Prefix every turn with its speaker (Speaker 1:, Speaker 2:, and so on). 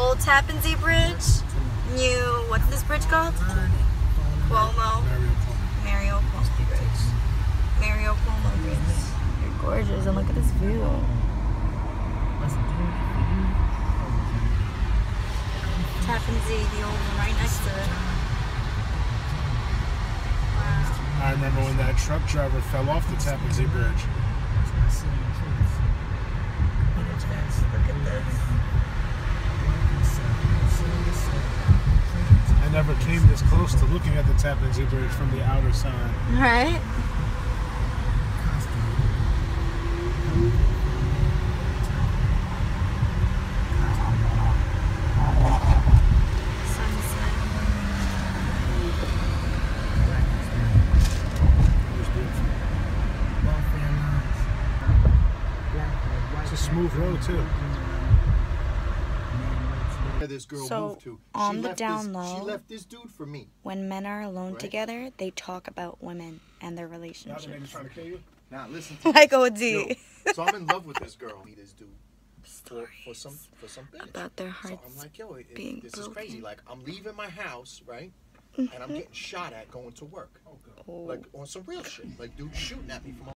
Speaker 1: old Tappan Zee bridge. New, what's this bridge called? Cuomo. Mario Cuomo bridge. Mario Cuomo bridge. You're gorgeous, and look at this view. Tappan Zee, the old one right next to it. Wow.
Speaker 2: I remember when that truck driver fell off the Tappan Zee bridge.
Speaker 1: Look at this.
Speaker 2: I never came this close to looking at the Tappan Zee bridge from the outer side.
Speaker 1: Right?
Speaker 2: It's a smooth road too.
Speaker 3: This girl
Speaker 1: So,
Speaker 3: moved to.
Speaker 1: on the down
Speaker 3: she
Speaker 1: low,
Speaker 3: left this dude for me.
Speaker 1: when men are alone
Speaker 3: Right.
Speaker 1: together, they talk about women and their
Speaker 2: Now the
Speaker 1: relationships.
Speaker 2: nigga's trying to kill you?
Speaker 3: Now listen to
Speaker 1: Like
Speaker 3: this.
Speaker 1: OD.
Speaker 3: Yo, so I'm in love with this girl. This dude. For some bitch.
Speaker 1: About their
Speaker 3: So
Speaker 1: hearts
Speaker 3: I'm like, yo,
Speaker 1: being
Speaker 3: this
Speaker 1: broken.
Speaker 3: is crazy. Like, I'm leaving my house, right? And I'm getting shot at going to work.
Speaker 1: Oh.
Speaker 3: Like, on some real shit. Like, dude shooting at me from